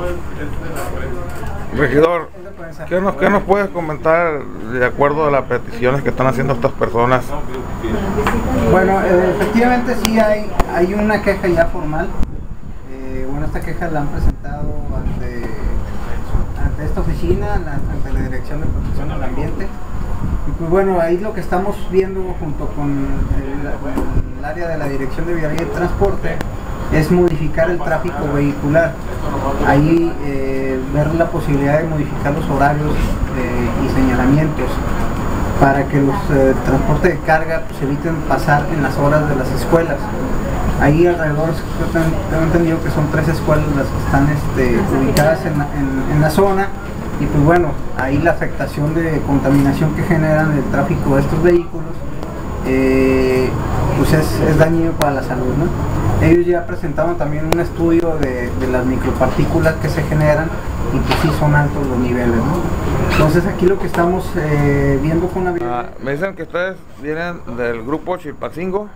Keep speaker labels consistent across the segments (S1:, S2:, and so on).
S1: Regidor, ¿qué nos puedes comentar de acuerdo a las peticiones que están haciendo estas personas?
S2: Bueno, efectivamente sí hay una queja ya formal. Bueno, esta queja la han presentado ante esta oficina, ante la Dirección de Protección del Ambiente. Y pues bueno, ahí lo que estamos viendo junto con el área de la Dirección de Vialidad y Transporte es modificar el tráfico vehicular. Ahí ver la posibilidad de modificar los horarios y señalamientos para que los transportes de carga pues, eviten pasar en las horas de las escuelas. Ahí alrededor, tengo entendido que son 3 escuelas las que están ubicadas en la zona. Y pues bueno, ahí la afectación de contaminación que generan el tráfico de estos vehículos pues es dañino para la salud, ¿no? Ellos ya presentaron también un estudio de las micropartículas que se generan y pues sí son altos los niveles, ¿no? Entonces aquí lo que estamos viendo con la...
S1: Me dicen que ustedes vienen del grupo Chilpancingo.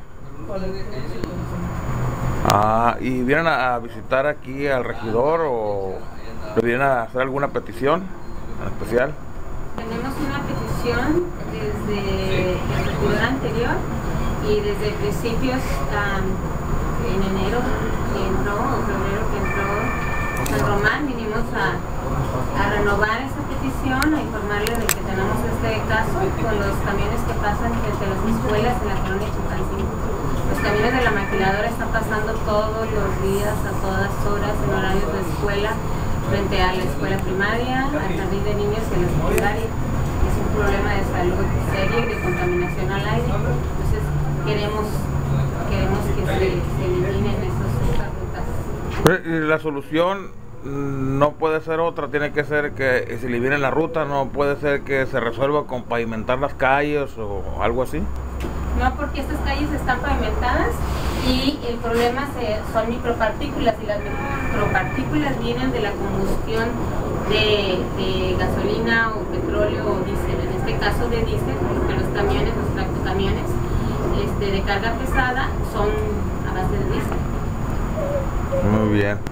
S1: ¿Y vienen a visitar aquí al regidor o le vienen a hacer alguna petición en especial?
S3: Tenemos una petición desde el regidor anterior y desde principios en enero que entró, o febrero que entró San Román, vinimos a renovar esa petición, a informarle de que tenemos este caso con los camiones que pasan frente a las escuelas en la colonia Chilpancingo. Los camiones de la maquiladora están pasando todos los días, a todas horas, en horarios de escuela, frente a la escuela primaria, al jardín de niños y a la secundaria. Es un problema de salud serio y de contaminación al aire. Entonces queremos que se eliminen esas rutas.
S1: Y la solución no puede ser otra, tiene que ser que se elimine la ruta, no puede ser que se resuelva con pavimentar las calles o algo así.
S3: No, porque estas calles están pavimentadas y el problema son micropartículas, y las micropartículas vienen de la combustión de gasolina o petróleo o diésel, en este caso de diésel, porque los camiones, los tractocamiones de carga pesada son a base de diésel.
S1: Muy bien.